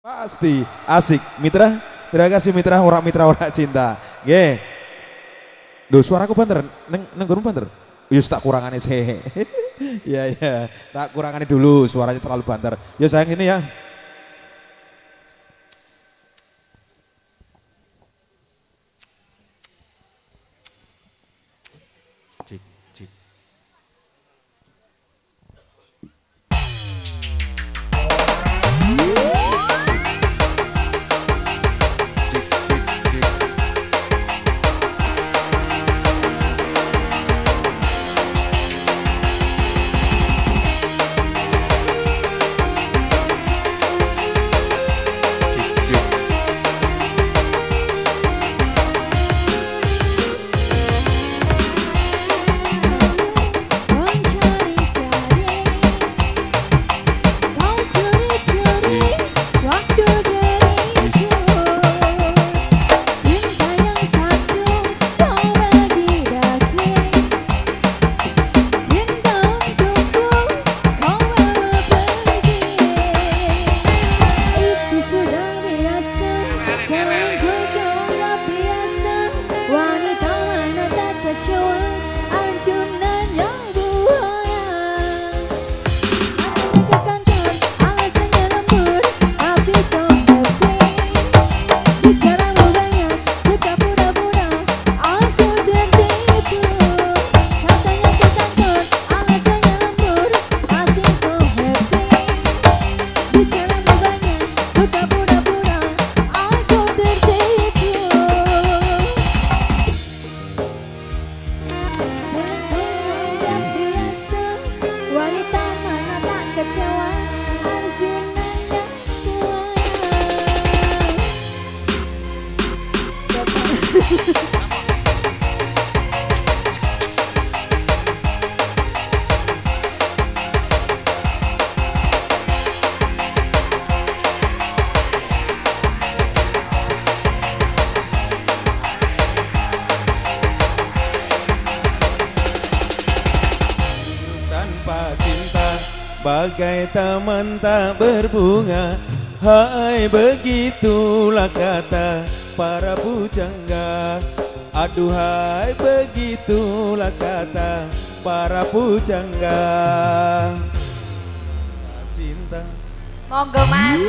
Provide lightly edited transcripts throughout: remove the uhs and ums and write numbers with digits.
Pasti asik. Mitra, terima kasih Mitra, orang Mitra orang cinta. Nggih. Duh, suaraku banter, neng banter. Yus tak kurangannya sih. Iya iya, tak kurangannya dulu, suaranya terlalu banter. Ya sayang ini ya. Cik, cik. Bagai taman tak berbunga, hai begitulah kata para pujangga. Aduhai begitulah kata para pujangga. Cinta. Monggo Mas.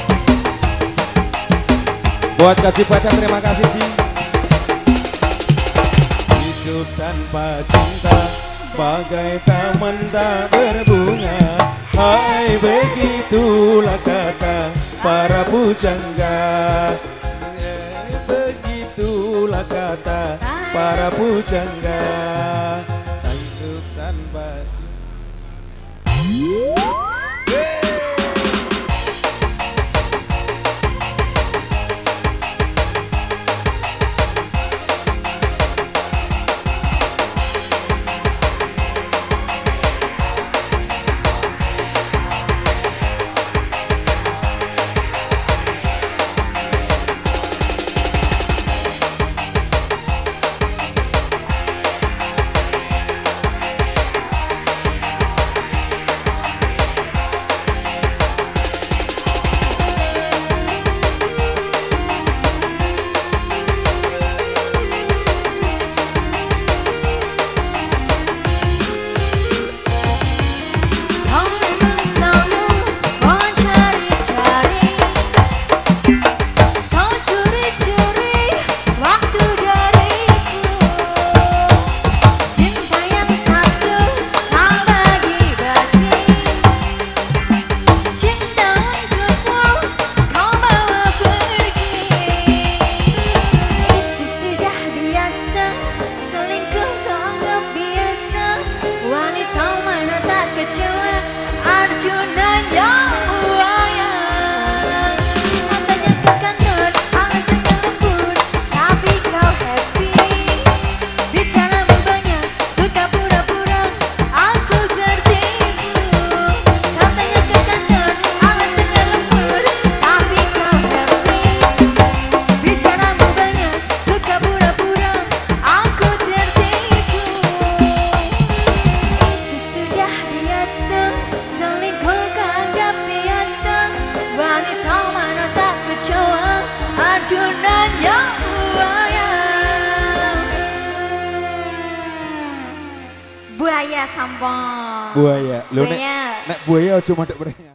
Buat Kak Cipeta, terima kasih Ci. hidup tanpa cinta bagai taman tak berbunga. Hai, begitulah kata para pujangga. Begitulah kata para pujangga. Hidup tanpa buaya sampong. Buaya. Lho nek buaya cuma ndek